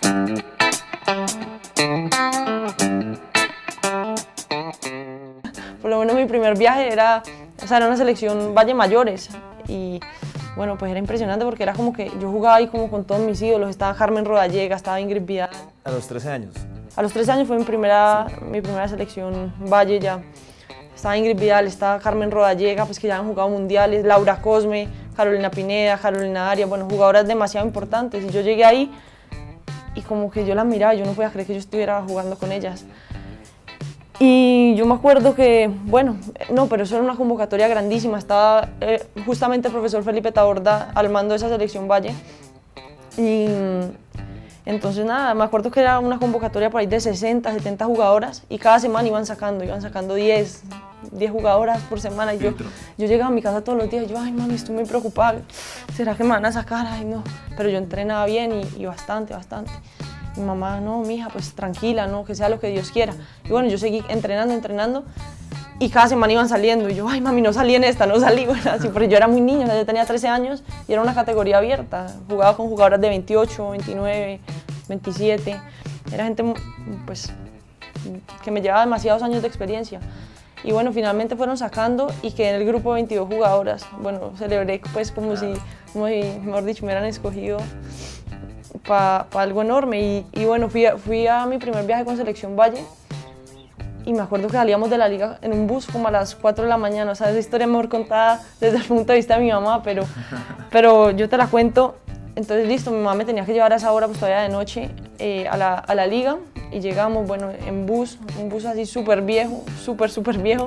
Por lo menos mi primer viaje era, o sea, era una selección Valle Mayores y bueno, pues era impresionante porque era como que yo jugaba ahí como con todos mis ídolos, estaba Carmen Rodallega, estaba Ingrid Vidal. A los 13 años. A los 13 años fue mi primera selección Valle ya. Estaba Ingrid Vidal, estaba Carmen Rodallega, pues que ya han jugado mundiales, Laura Cosme, Carolina Pineda, Carolina Arias, bueno, jugadoras demasiado importantes. Y yo llegué ahí y como que yo las miraba, yo no podía creer que yo estuviera jugando con ellas. Y yo me acuerdo que, bueno, no, pero eso era una convocatoria grandísima, estaba justamente el profesor Felipe Taborda al mando de esa selección Valle. Y entonces nada, me acuerdo que era una convocatoria por ahí de 60, 70 jugadoras y cada semana iban sacando 10 jugadoras por semana. Y yo llegaba a mi casa todos los días y yo, ay mami, estoy muy preocupada, ¿será que me van a sacar? Ay no, pero yo entrenaba bien y bastante. Mi mamá, no, mija, pues tranquila, no, que sea lo que Dios quiera. Y bueno, yo seguí entrenando y cada semana iban saliendo. Y yo, ay mami, no salí en esta, no salí, bueno, así, porque yo era muy niña, o sea, yo tenía 13 años y era una categoría abierta. Jugaba con jugadoras de 28, 29, 27. Era gente, pues, que me llevaba demasiados años de experiencia. Y bueno, finalmente fueron sacando y quedé en el grupo de 22 jugadoras. Bueno, celebré pues como si, mejor dicho, me hubieran escogido para algo enorme. Y bueno, fui a mi primer viaje con Selección Valle y me acuerdo que salíamos de la liga en un bus como a las 4 de la mañana. O sea, esa historia es mejor contada desde el punto de vista de mi mamá, pero yo te la cuento. Entonces, listo, mi mamá me tenía que llevar a esa hora, pues todavía de noche, a la liga y llegamos, bueno, en bus, un bus así súper viejo, súper viejo.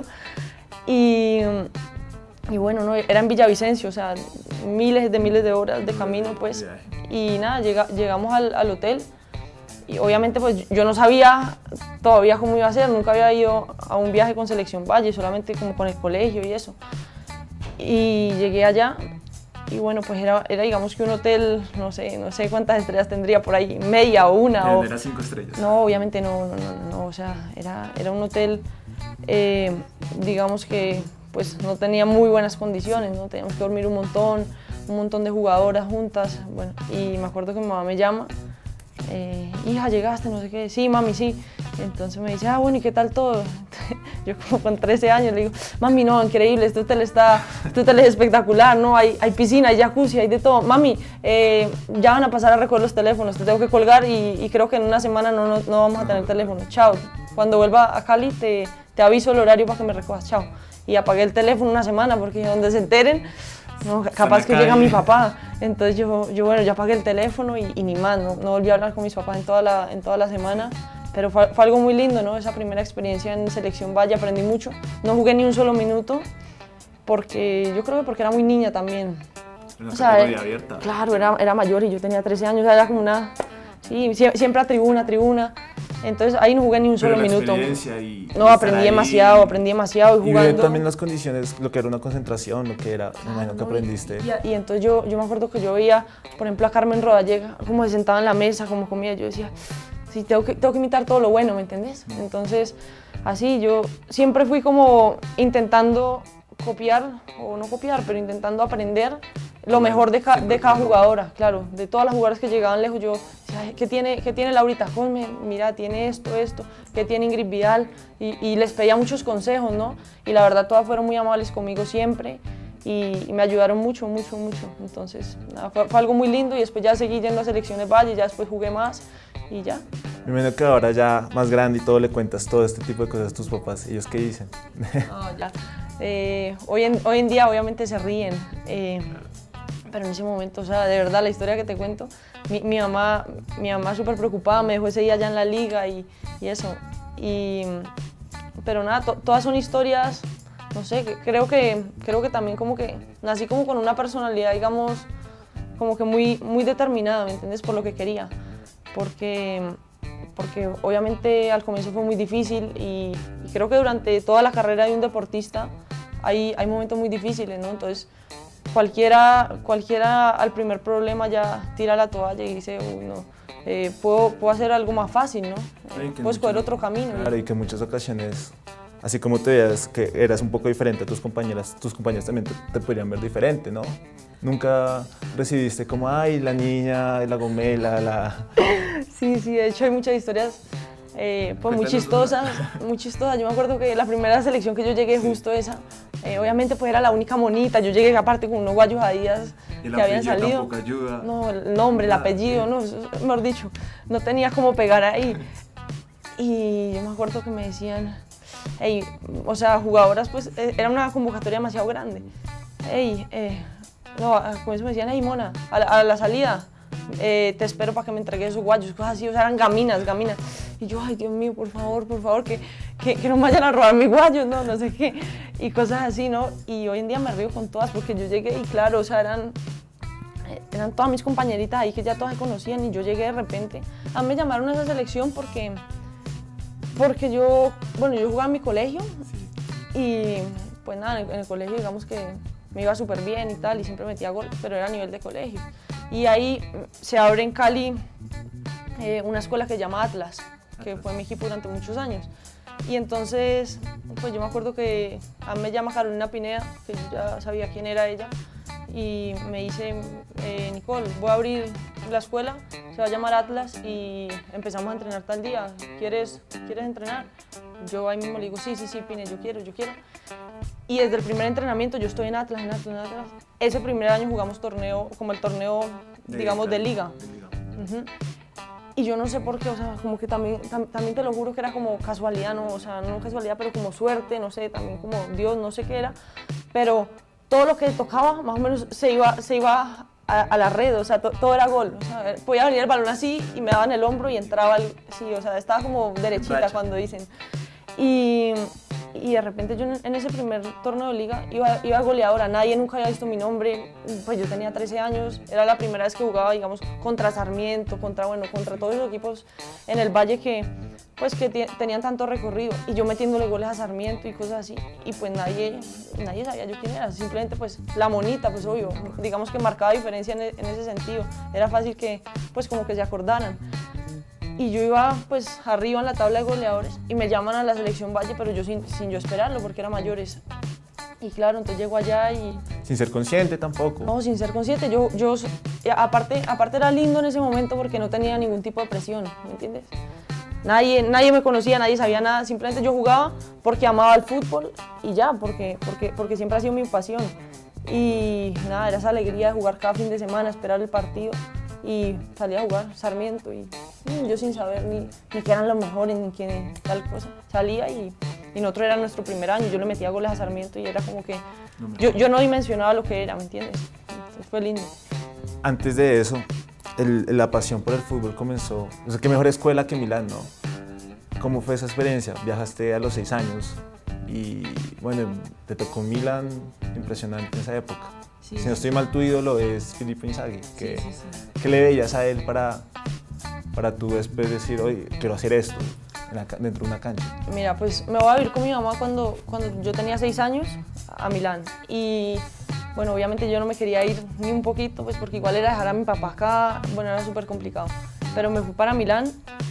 Y bueno, no, era en Villavicencio, o sea, miles de horas de camino, pues. Y nada, llegamos al hotel y obviamente pues yo no sabía todavía cómo iba a ser, nunca había ido a un viaje con Selección Valle, solamente como con el colegio y eso. Y llegué allá y bueno, pues era digamos que un hotel, no sé cuántas estrellas tendría por ahí, media o una. ¿Era 5 estrellas? No, obviamente no, o sea, era un hotel, digamos que pues no tenía muy buenas condiciones, ¿no? Teníamos que dormir un montón de jugadoras juntas, bueno, y me acuerdo que mi mamá me llama, hija, llegaste, no sé qué, sí, mami, sí. Entonces me dice, bueno, ¿y qué tal todo? Yo como con 13 años le digo, mami, no, increíble, este hotel es espectacular, ¿no? Hay piscina, hay jacuzzi, hay de todo. Mami, ya van a pasar a recoger los teléfonos, te tengo que colgar y creo que en una semana no vamos a tener teléfono. Chao, cuando vuelva a Cali te aviso el horario para que me recojas, chao. Y apagué el teléfono una semana porque donde se enteren, no, capaz que llega mi papá. Entonces yo bueno, ya apagué el teléfono y ni más, no volví a hablar con mis papás en toda la semana. Pero fue algo muy lindo, ¿no? Esa primera experiencia en Selección Valle, aprendí mucho. No jugué ni un solo minuto, yo creo que porque era muy niña también. Una categoría abierta. Claro, era mayor y yo tenía 13 años, o sea, era como una... Sí, siempre a tribuna. Entonces ahí no jugué ni un solo minuto. No, aprendí demasiado y jugando. Y también las condiciones, lo que era una concentración, lo que era, me imagino que aprendiste. Y entonces yo me acuerdo que yo veía, por ejemplo, a Carmen Rodallega, como se sentaba en la mesa, como comía, yo decía, sí, tengo que imitar todo lo bueno, ¿me entendés? Entonces, así, yo siempre fui como intentando copiar, o no copiar, pero intentando aprender lo mejor de cada jugadora, claro, de todas las jugadoras que llegaban lejos. Yo decía, ¿qué tiene Laurita Cosme? Mira, tiene esto, ¿qué tiene Ingrid Vidal? Y les pedía muchos consejos, ¿no? Y la verdad, todas fueron muy amables conmigo siempre y me ayudaron mucho. Entonces, nada, fue algo muy lindo y después ya seguí yendo a Selecciones Valle, ya después jugué más y ya. Me imagino que ahora ya más grande y todo le cuentas todo este tipo de cosas a tus papás. ¿Ellos qué dicen? No, ya. Hoy en día obviamente se ríen, pero en ese momento, o sea, de verdad, la historia que te cuento, mi mamá súper preocupada, me dejó ese día allá en la liga y eso. Pero nada, todas son historias, no sé, creo que también como que nací como con una personalidad, digamos, como que muy determinada, ¿me entiendes? Por lo que quería. Porque obviamente al comienzo fue muy difícil y creo que durante toda la carrera de un deportista hay momentos muy difíciles, ¿no? Entonces cualquiera al primer problema ya tira la toalla y dice, no, puedo hacer algo más fácil, ¿no? Puedo escoger otro camino. Claro, y que en muchas ocasiones, así como te veías que eras un poco diferente a tus compañeras también te podrían ver diferente, ¿no? Nunca recibiste como, ay, la niña, la gomela, Sí, sí, de hecho hay muchas historias pues muy chistosas, muy chistosas. Yo me acuerdo que la primera selección que yo llegué, justo esa, obviamente pues era la única monita. Yo llegué aparte con unos guayos Adidas que habían salido. Tampoco ayuda. No, el nombre, el apellido, no, eso, mejor dicho, no tenía cómo pegar ahí. Y yo me acuerdo que me decían, hey, o sea, jugadoras, pues era una convocatoria demasiado grande. Hey, no, con eso me decían, hey, Mona, a la salida, te espero para que me entregues esos guayos, cosas así, o sea, eran gaminas, gaminas. Y yo, ay, Dios mío, por favor, que no me vayan a robar mis guayos, no sé qué, y cosas así, ¿no? Y hoy en día me río con todas, porque yo llegué y claro, o sea, eran todas mis compañeritas ahí que ya todas se conocían, y yo llegué de repente. A mí me llamaron a esa selección porque yo jugaba en mi colegio, y pues nada, en el colegio digamos que me iba súper bien y tal, y siempre metía gol, pero era a nivel de colegio. Y ahí se abre en Cali una escuela que se llama Atlas, que fue mi equipo durante muchos años. Y entonces, pues yo me acuerdo que a mí me llama Carolina Pineda, que yo ya sabía quién era ella, y me dice, Nicole, voy a abrir la escuela, se va a llamar Atlas y empezamos a entrenar tal día, ¿quieres entrenar? Yo ahí mismo le digo, sí, Pine, yo quiero. Y desde el primer entrenamiento yo estoy en Atlas. Ese primer año jugamos torneo, como el torneo, digamos, de liga. Uh-huh. Y yo no sé por qué, o sea, como que también te lo juro que era como casualidad, ¿no? O sea, no casualidad, pero como suerte, no sé, también como Dios, no sé qué era. Pero todo lo que tocaba, más o menos, se iba a la red, o sea, todo era gol. O sea, podía venir el balón así y me daban el hombro y entraba, sí, o sea, estaba como derechita cuando dicen. Y de repente yo en ese primer torneo de liga iba goleadora, nadie nunca había visto mi nombre, pues yo tenía 13 años, era la primera vez que jugaba, digamos, contra Sarmiento, contra todos esos equipos en el Valle que tenían tanto recorrido, y yo metiéndole goles a Sarmiento y cosas así, y pues nadie sabía yo quién era, simplemente pues la monita, pues obvio, digamos que marcaba diferencia en ese sentido, era fácil que pues como que se acordaran. Y yo iba pues arriba en la tabla de goleadores y me llaman a la selección Valle, pero yo sin yo esperarlo porque era mayores. Y claro, entonces llego allá y... Sin ser consciente tampoco. No, sin ser consciente. Aparte era lindo en ese momento porque no tenía ningún tipo de presión, ¿me entiendes? Nadie me conocía, nadie sabía nada, simplemente yo jugaba porque amaba el fútbol y ya, porque siempre ha sido mi pasión. Y nada, era esa alegría de jugar cada fin de semana, esperar el partido. Y salí a jugar Sarmiento y yo sin saber ni que eran los mejores ni que tal cosa. Salía y nosotros era nuestro primer año, yo le metía goles a Sarmiento y era como que yo no dimensionaba lo que era, ¿me entiendes? Entonces fue lindo. Antes de eso, la pasión por el fútbol comenzó, o sea, qué mejor escuela que Milán, ¿no? ¿Cómo fue esa experiencia? Viajaste a los 6 años y bueno, te tocó Milán, impresionante en esa época. Sí. Si no estoy mal, tu ídolo es Filippo Inzaghi. ¿Qué le veías a él para tú después decir, oye, quiero hacer esto dentro de una cancha? Mira, pues me voy a vivir con mi mamá cuando yo tenía 6 años a Milán. Y bueno, obviamente yo no me quería ir ni un poquito, pues porque igual era dejar a mi papá acá, bueno, era súper complicado. Pero me fui para Milán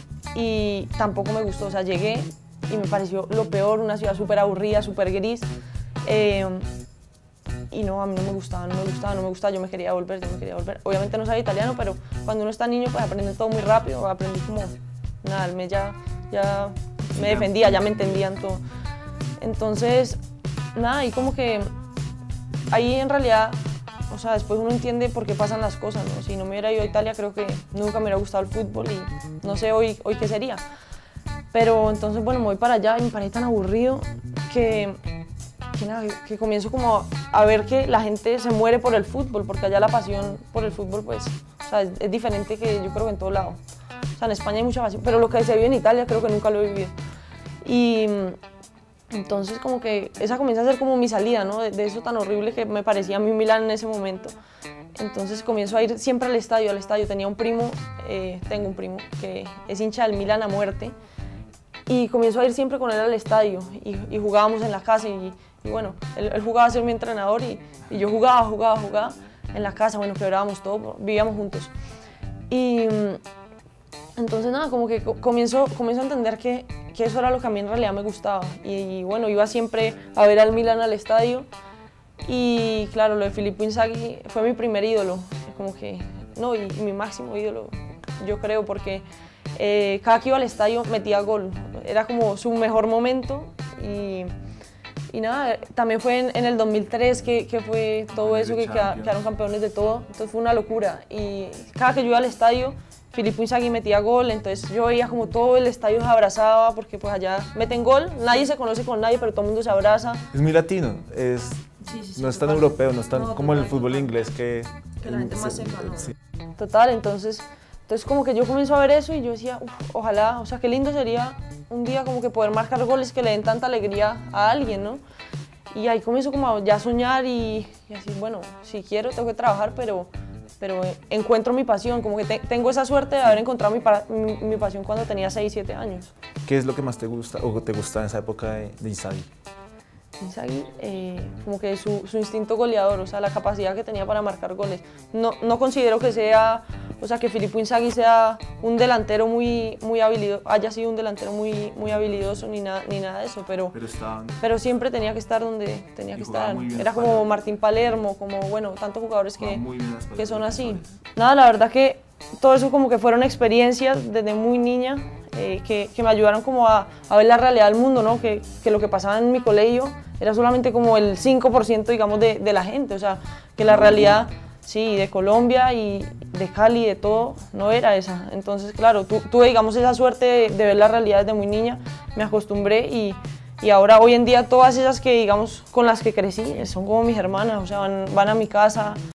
y tampoco me gustó, o sea, llegué y me pareció lo peor, una ciudad súper aburrida, súper gris. Y no, a mí no me gustaba, yo me quería volver. Obviamente no sabía italiano, pero cuando uno está niño pues aprende todo muy rápido, aprendí como, nada, el mes ya me defendía, ya me entendían todo. Entonces, nada, y como que ahí en realidad, o sea, después uno entiende por qué pasan las cosas, ¿no? Si no me hubiera ido a Italia, creo que nunca me hubiera gustado el fútbol y no sé hoy qué sería. Pero entonces, bueno, me voy para allá y me parece tan aburrido que comienzo como a ver que la gente se muere por el fútbol, porque allá la pasión por el fútbol, pues, o sea, es diferente que yo creo que en todo lado. O sea, en España hay mucha pasión, pero lo que se vive en Italia creo que nunca lo he vivido. Y entonces como que esa comienza a ser como mi salida, ¿no? De eso tan horrible que me parecía a mí Milán en ese momento. Entonces comienzo a ir siempre al estadio. Tenía un primo, tengo un primo que es hincha del Milán a muerte. Y comienzo a ir siempre con él al estadio y jugábamos en la casa y bueno, él jugaba a ser mi entrenador y yo jugaba en la casa, bueno, quebrábamos todo, vivíamos juntos. Y entonces nada, como que comienzo a entender que eso era lo que a mí en realidad me gustaba. Y bueno, iba siempre a ver al Milán al estadio y claro, lo de Filippo Inzaghi fue mi primer ídolo, como que, no, y mi máximo ídolo, yo creo, porque cada que iba al estadio metía gol, era como su mejor momento y nada, también fue en el 2003 que fue todo eso, que quedaron campeones de todo, entonces fue una locura y cada que yo iba al estadio, Filippo Inzaghi metía gol, entonces yo veía como todo el estadio se abrazaba, porque pues allá meten gol, nadie se conoce con nadie, pero todo el mundo se abraza. Es muy latino, no es tan europeo, no es tan como el fútbol inglés que la gente más sepa, ¿no? Sí. Total, entonces como que yo comencé a ver eso y yo decía, ojalá, o sea, qué lindo sería un día como que poder marcar goles que le den tanta alegría a alguien, ¿no? Y ahí comienzo como a ya soñar y así, bueno, si quiero tengo que trabajar, pero encuentro mi pasión, como que tengo esa suerte de haber encontrado mi pasión cuando tenía 6, 7 años. ¿Qué es lo que más te gusta o te gustaba en esa época de Inzaghi? Inzaghi, como que su instinto goleador, o sea, la capacidad que tenía para marcar goles. No considero que sea, o sea, que Filippo Inzaghi sea un delantero muy habilidoso, haya sido un delantero muy habilidoso ni nada de eso, pero siempre tenía que estar donde tenía que estar. Era como Martín Palermo, como, bueno, tantos jugadores que son así. Nada, la verdad que todo eso como que fueron experiencias desde muy niña, que me ayudaron como a ver la realidad del mundo, ¿no? Que lo que pasaba en mi colegio era solamente como el 5%, digamos, de la gente, o sea, que la realidad, sí, de Colombia y de Cali, de todo, no era esa. Entonces, claro, tuve, digamos, esa suerte de ver la realidad desde muy niña, me acostumbré y ahora, hoy en día, todas esas que, digamos, con las que crecí, son como mis hermanas, o sea, van a mi casa.